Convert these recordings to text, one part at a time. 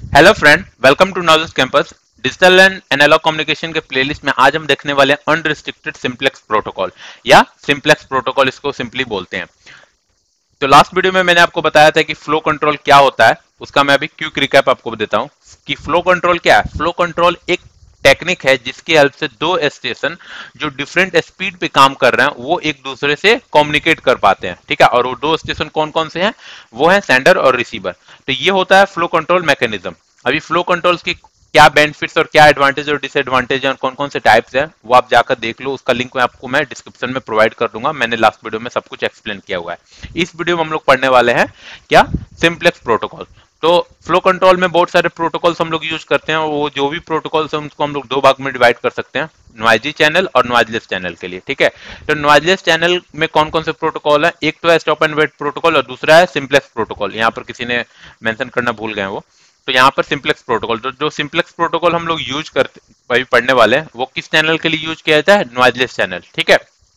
Hello friend, welcome to knowledge campus. Digital and analog communication के playlist में आज हम देखने वाले हैं अनरिस्ट्रिक्टेड सिंप्लेक्स प्रोटोकॉल या सिंप्लेक्स प्रोटोकॉल, इसको सिंपली बोलते हैं। तो लास्ट वीडियो में मैंने आपको बताया था कि फ्लो कंट्रोल क्या होता है। उसका मैं अभी क्विक रिकैप आपको देता हूं कि फ्लो कंट्रोल क्या है। फ्लो कंट्रोल एक टेक्निक है जिसकी हेल्प से दो स्टेशन जो डिफरेंट स्पीड पे काम कर रहे हैं वो एक दूसरे से कम्युनिकेट कर पाते हैं। ठीक है, और वो दो स्टेशन कौन कौन से हैं? वो है सेंडर और रिसीवर। तो ये होता है फ्लो कंट्रोल मैकेनिज्म। अभी फ्लो कंट्रोल्स की क्या बेनिफिट्स और क्या एडवांटेज और डिसएडवांटेज और कौन कौन से टाइप्स हैं वो आप जाकर देख लो। उसका लिंक मैं डिस्क्रिप्शन में प्रोवाइड कर दूंगा। मैंने लास्ट वीडियो में सब कुछ एक्सप्लेन किया हुआ है। इस वीडियो में हम लोग पढ़ने वाले हैं क्या, सिंप्लेक्स प्रोटोकॉल। तो फ्लो कंट्रोल में बहुत सारे प्रोटोकॉल्स हम लोग यूज करते हैं। वो जो भी प्रोटोकॉल्स हैं उसको हम लोग दो भाग में डिवाइड कर सकते हैं, नॉइजी चैनल और नॉइजलेस चैनल के लिए। ठीक है, तो नॉइजलेस चैनल में कौन कौन से प्रोटोकॉल है? एक तो है स्टॉप एंड वेट प्रोटोकॉल और दूसरा है सिंप्लेक्स प्रोटोकॉल। यहाँ पर किसी ने मेंशन करना भूल गए वो। तो यहाँ पर सिंप्लेक्स प्रोटोकॉल, तो जो सिंप्लेक्स प्रोटोकॉल हम लोग यूज करते अभी पढ़ने वाले हैं वो किस चैनल के लिए यूज किया जाता है? Noiseless channel. ठीक है,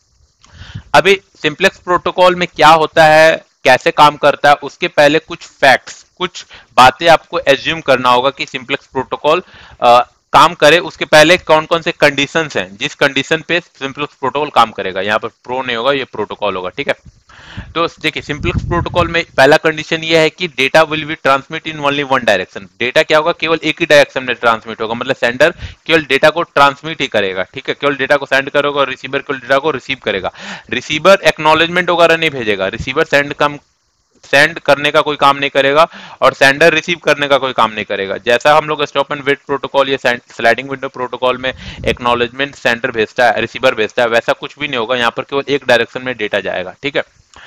अभी सिंप्लेक्स प्रोटोकॉल में क्या होता है, कैसे काम करता है, उसके पहले कुछ फैक्ट्स, कुछ बातें आपको एज्यूम करना होगा कि सिंप्लेक्स प्रोटोकॉल काम करे। उसके पहले कौन कौन से कंडीशंस हैं जिस कंडीशन पे सिंप्लेक्स प्रोटोकॉल काम करेगा। यहाँ पर प्रो नहीं होगा, ये प्रोटोकॉल होगा। ठीक है, तो देखिए सिंप्लेक्स प्रोटोकॉल में पहला कंडीशन ये है कि data will be transmit in only one direction. Data क्या होगा? केवल एक ही डायरेक्शन में ट्रांसमिट होगा, मतलब सेंडर केवल डेटा को ट्रांसमिट ही करेगा। ठीक है, केवल डेटा को सेंड करेगा और रिसीवर केवल डेटा को रिसीव करेगा। रिसीवर एक्नॉलेजमेंट वगैरह नहीं भेजेगा। रिसीवर सेंड करने का कोई काम नहीं करेगा और सेंडर रिसीव करने का कोई काम नहीं करेगा। जैसा हम लोग स्टॉप एंड वेट प्रोटोकॉल या स्लाइडिंग विंडो प्रोटोकॉल में एक्नॉलेजमेंट सेंडर भेजता है, रिसीवर भेजता है, वैसा कुछ भी नहीं होगा। यहाँ पर केवल एक डायरेक्शन में डेटा जाएगा। ठीक है,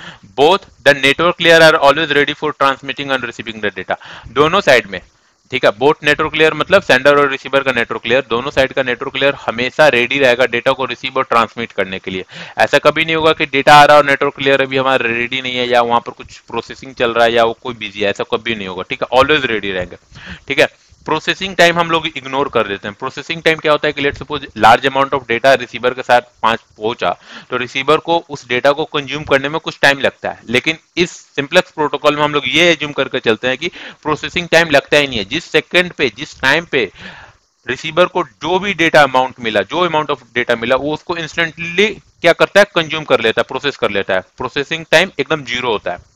both the network layer are always ready for transmitting and receiving the data. दोनों साइड में, ठीक है, बोथ नेटवर्क लेयर मतलब सेंडर और रिसीवर का नेटवर्क लेयर, दोनों साइड का नेटवर्क लेयर हमेशा रेडी रहेगा डेटा को रिसीव और ट्रांसमिट करने के लिए। ऐसा कभी नहीं होगा कि डेटा आ रहा है और नेटवर्क लेयर अभी हमारा रेडी नहीं है या वहां पर कुछ प्रोसेसिंग चल रहा है या वो कोई बिजी है, ऐसा कभी नहीं होगा। ठीक है, ऑलवेज रेडी रहेंगे। ठीक है, प्रोसेसिंग टाइम हम लोग इग्नोर कर देते हैं। प्रोसेसिंग टाइम क्या होता है कि let suppose large amount of data receiver के साथ पांच पहुंचा, तो रिसीवर को उस डेटा को कंज्यूम करने में कुछ टाइम लगता है। लेकिन इस सिंप्लेक्स प्रोटोकॉल में हम लोग ये एज्यूम करके चलते हैं कि प्रोसेसिंग टाइम लगता ही नहीं है। जिस सेकंड पे, जिस टाइम पे रिसीवर को जो भी डेटा अमाउंट मिला, जो अमाउंट ऑफ डेटा मिला, वो उसको इंस्टेंटली क्या करता है? कंज्यूम कर लेता है, प्रोसेस कर लेता है। प्रोसेसिंग टाइम एकदम जीरो होता है।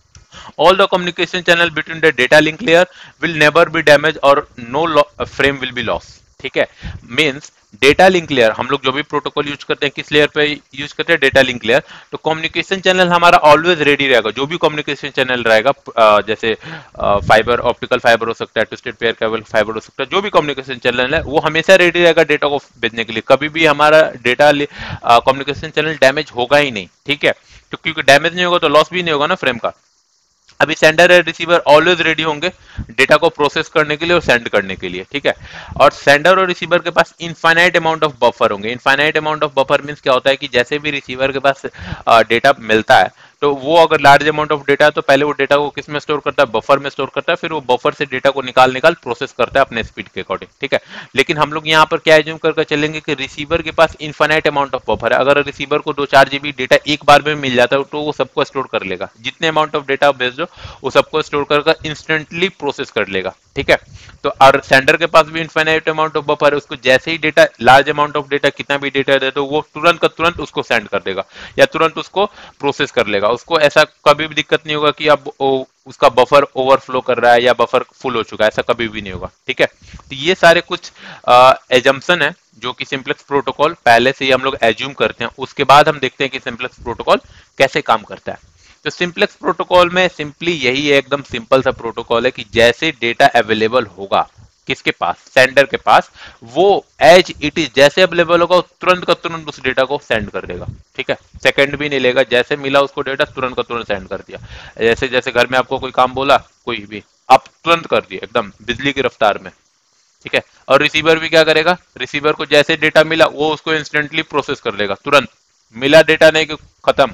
All the communication channel between the data link layer will never be damaged और no frame will be lost। ठीक है, मीन्स डेटा लिंक लेयर हम लोग जो भी प्रोटोकॉल यूज करते हैं किस लेयर पे यूज करते हैं? Data link layer. तो कम्युनिकेशन चैनल हमारा ऑलवेज रेडी रहेगा। जो भी कम्युनिकेशन चैनल रहेगा, जैसे फाइबर, ऑप्टिकल फाइबर हो सकता है, ट्विस्टेड पेयर केबल फाइबर हो सकता है, जो भी कम्युनिकेशन चैनल है वो हमेशा रेडी रहेगा डेटा को भेजने के लिए। कभी भी हमारा डेटा कम्युनिकेशन चैनल डैमेज होगा ही नहीं। ठीक है, तो क्योंकि डैमेज नहीं होगा तो लॉस भी नहीं होगा ना फ्रेम का। अभी सेंडर और रिसीवर ऑलवेज रेडी होंगे डेटा को प्रोसेस करने के लिए और सेंड करने के लिए। ठीक है, और सेंडर और रिसीवर के पास इनफाइनाइट अमाउंट ऑफ बफर होंगे। Infinite amount of buffer means क्या होता है कि जैसे भी रिसीवर के पास डेटा मिलता है तो वो अगर लार्ज अमाउंट ऑफ डेटा है तो पहले वो डेटा को किस में स्टोर करता है? बफर में स्टोर करता है। फिर वो बफर से डेटा को निकाल निकाल प्रोसेस करता है अपने स्पीड के अकॉर्डिंग। ठीक है, लेकिन हम लोग यहाँ पर क्या एज्यूम करके चलेंगे कि रिसीवर के पास इनफाइनाइट अमाउंट ऑफ बफर है। अगर रिसीवर को 2-4 GB डेटा एक बार में मिल जाता है तो वो सबको स्टोर कर लेगा। जितने अमाउंट ऑफ डेटा भेज दो वो सबको स्टोर कर इंस्टेंटली प्रोसेस कर लेगा। ठीक है, तो और सेंडर के पास भी इनफाइनाइट अमाउंट ऑफ बफर है। उसको जैसे ही data, large amount of data, कितना भी डेटा दे तो वो तुरंत का तुरंत उसको सेंड कर देगा या तुरंत उसको प्रोसेस कर लेगा। उसको ऐसा कभी भी दिक्कत नहीं होगा कि अब उसका बफर ओवरफ्लो कर रहा है या बफर फुल हो चुका है, ऐसा कभी भी नहीं होगा। ठीक है, तो ये सारे कुछ एजम्पशन है जो कि सिंप्लेक्स प्रोटोकॉल पहले से ही हम लोग एज्यूम करते हैं। उसके बाद हम देखते हैं कि सिंप्लेक्स प्रोटोकॉल कैसे काम करता है। तो सिंप्लेक्स प्रोटोकॉल में सिंपली यही है, एकदम सिंपल सा प्रोटोकॉल है कि जैसे डेटा अवेलेबल होगा किसके पास? सेंडर के पास, वो एज इट इज जैसे अवेलेबल होगा तुरंत का तुरंत उस डेटा को सेंड कर देगा। ठीक है, सेकंड भी नहीं लेगा, जैसे मिला उसको डेटा तुरंत का तुरंत सेंड कर दिया। जैसे जैसे घर में आपको कोई काम बोला, कोई भी, आप तुरंत कर दिए एकदम बिजली की रफ्तार में। ठीक है, और रिसीवर भी क्या करेगा? रिसीवर को जैसे डेटा मिला वो उसको इंस्टेंटली प्रोसेस कर लेगा, तुरंत मिला डेटा नहीं कि खत्म।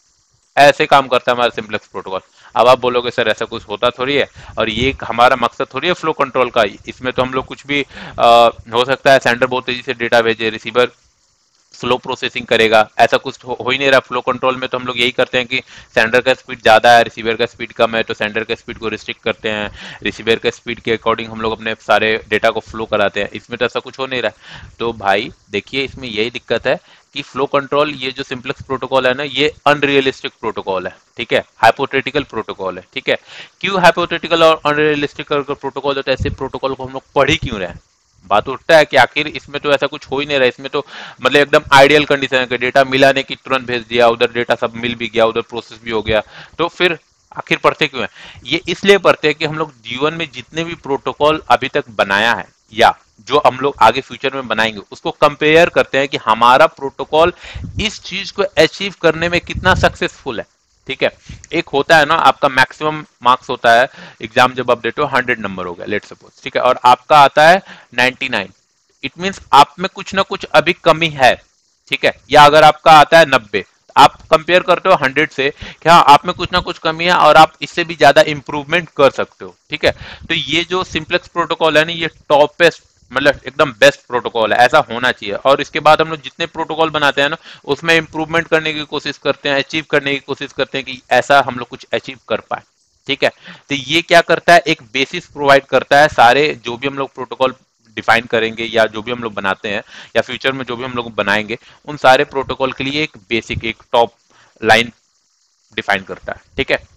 ऐसे काम करता है हमारा सिंप्लेक्स प्रोटोकॉल। अब आप बोलोगे सर ऐसा कुछ होता थोड़ी है और ये हमारा मकसद थोड़ी है फ्लो कंट्रोल का। इसमें तो हम लोग कुछ भी हो सकता है, सेंडर बहुत तेजी से डेटा भेजे, रिसीवर स्लो प्रोसेसिंग करेगा, ऐसा कुछ हो ही नहीं रहा। फ्लो कंट्रोल में तो हम लोग यही करते हैं कि सेंडर का स्पीड ज़्यादा है, रिसीवर का स्पीड कम है, तो सेंडर का स्पीड को रिस्ट्रिक्ट करते हैं, रिसीवर का स्पीड के अकॉर्डिंग हम लोग अपने सारे डेटा को फ्लो कराते हैं। इसमें तो ऐसा कुछ हो नहीं रहा। तो भाई देखिए, इसमें यही दिक्कत है कि फ्लो कंट्रोल, ये जो सिंपलेक्स प्रोटोकॉल है ना, ये अनरियलिस्टिक प्रोटोकॉल है, ठीक है, हाइपोथेटिकल प्रोटोकॉल है, ठीक है। क्यों हाइपोथेटिकल और अनरियलिस्टिक प्रोटोकॉल होता है? ऐसे प्रोटोकॉल को हम लोग पढ़ ही क्यों रहे हैं? बात उठता है कि आखिर इसमें तो ऐसा कुछ हो ही नहीं रहा। इसमें तो मतलब एकदम आइडियल कंडीशन है कि डेटा मिला नहीं कि तुरंत भेज दिया, उधर डेटा सब मिल भी गया, उधर प्रोसेस भी हो गया। तो फिर आखिर पढ़ते क्यों है? ये इसलिए पढ़ते हैं कि हम लोग जीवन में जितने भी प्रोटोकॉल अभी तक बनाया है या जो हम लोग आगे फ्यूचर में बनाएंगे, उसको कंपेयर करते हैं कि हमारा प्रोटोकॉल इस चीज को अचीव करने में कितना सक्सेसफुल है, ठीक है। एक होता है ना, आपका मैक्सिमम मार्क्स होता है एग्जाम जब आप देते हो, 100 नंबर हो गया लेट सपोज, ठीक है, और आपका आता है 99। इट मीन्स आप में कुछ ना कुछ अभी कमी है, ठीक है। या अगर आपका आता है 90, आप कंपेयर करते हो 100 से कि हाँ, आप में कुछ ना कुछ कमी है और आप इससे भी ज्यादा इंप्रूवमेंट कर सकते हो, ठीक है। तो ये जो सिंपलेक्स प्रोटोकॉल है ना, ये टॉपेस्ट मतलब एकदम बेस्ट प्रोटोकॉल है, ऐसा होना चाहिए। और इसके बाद हम लोग जितने प्रोटोकॉल बनाते हैं ना, उसमें इंप्रूवमेंट करने की कोशिश करते हैं, अचीव करने की कोशिश करते हैं कि ऐसा हम लोग कुछ अचीव कर पाए, ठीक है। तो ये क्या करता है, एक बेसिस प्रोवाइड करता है सारे जो भी हम लोग प्रोटोकॉल डिफाइन करेंगे या जो भी हम लोग बनाते हैं या फ्यूचर में जो भी हम लोग बनाएंगे, उन सारे प्रोटोकॉल के लिए एक बेसिक, एक टॉप लाइन डिफाइन करता है, ठीक है।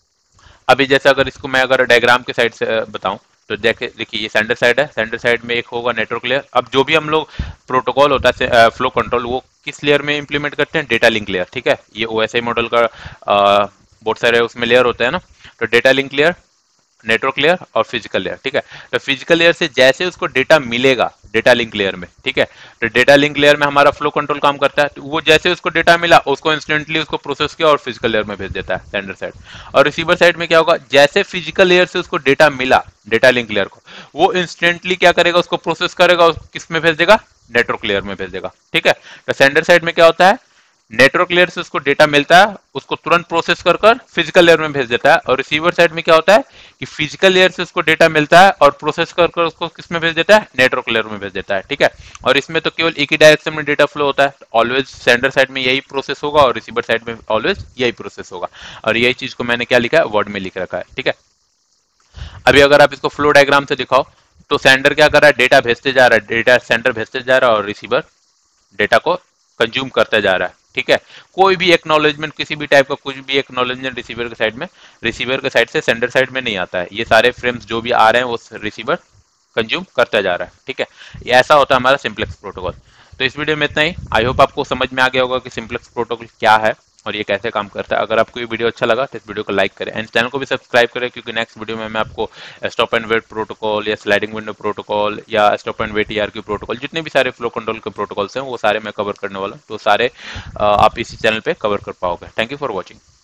अभी जैसे अगर इसको मैं अगर डायग्राम के साइड से बताऊं, तो देखिए ये सेंडर साइड है, सेंडर साइड में एक होगा नेटवर्क लेयर। अब जो भी हम लोग प्रोटोकॉल होता है फ्लो कंट्रोल, वो किस लेयर में इंप्लीमेंट करते हैं? डेटा लिंक लेयर, ठीक है। ये ओएसआई मॉडल का बहुत सारे उसमें लेयर होते हैं ना, तो data link layer, network layer और फिजिकल लेयर, ठीक है। तो फिजिकल लेयर से जैसे उसको डेटा मिलेगा डेटा लिंक लेयर में, ठीक है, तो डेटा लिंक लेयर में हमारा फ्लो कंट्रोल काम करता है। तो वो जैसे उसको डेटा मिला, उसको इंस्टेंटली उसको प्रोसेस किया और फिजिकल लेयर में भेज देता है, सेंडर साइड। और रिसीवर साइड में क्या होगा, जैसे फिजिकल लेयर से उसको डेटा मिला डेटा लिंक लेयर को, वो इंस्टेंटली क्या करेगा, उसको प्रोसेस करेगा और किस में भेज देगा? नेटवर्क लेयर में भेज देगा, ठीक है। तो सेंडर साइड में क्या होता है, नेटवर्क लेयर से उसको डेटा मिलता है, उसको तुरंत प्रोसेस कर कर फिजिकल लेयर में भेज देता है। और रिसीवर साइड में क्या होता है कि फिजिकल लेयर से उसको डेटा मिलता है और प्रोसेस कर कर उसको किस में भेज देता है? नेटवर्क लेयर में भेज देता है, ठीक है। और इसमें तो केवल एक ही डायरेक्शन में डेटा फ्लो होता है, ऑलवेज सेंडर साइड में यही प्रोसेस होगा और रिसीवर साइड में ऑलवेज यही प्रोसेस होगा। और यही चीज को मैंने क्या लिखा है, वर्ड में लिख रखा है, ठीक है। अभी अगर आप इसको फ्लो डायग्राम से दिखाओ, तो सेंडर क्या कर रहा है, डेटा भेजते जा रहा है, डेटा सेंडर भेजते जा रहा है और रिसीवर डेटा को कंज्यूम करते जा रहा है, ठीक है। कोई भी एक्नॉलेजमेंट, किसी भी टाइप का कुछ भी एक्नॉलेजमेंट रिसीवर के साइड में, रिसीवर के साइड से सेंडर साइड में नहीं आता है। ये सारे फ्रेम्स जो भी आ रहे हैं वो रिसीवर कंज्यूम करता जा रहा है, ठीक है। ये ऐसा होता है हमारा सिंपलेक्स प्रोटोकॉल। तो इस वीडियो में इतना ही। आई होप आपको समझ में आ गया होगा कि सिंपलेक्स प्रोटोकॉल क्या है और ये कैसे काम करता है। अगर आपको ये वीडियो अच्छा लगा तो इस वीडियो को लाइक करें एंड चैनल को भी सब्सक्राइब करें, क्योंकि नेक्स्ट वीडियो में मैं आपको स्टॉप एंड वेट प्रोटोकॉल या स्लाइडिंग विंडो प्रोटोकॉल या stop and wait ARQ protocol, जितने भी सारे फ्लो कंट्रोल के प्रोटोकॉल्स हैं वो सारे मैं कवर करने वाला हूँ। तो सारे आप इसी चैनल पे कवर कर पाओगे। Thank you for watching.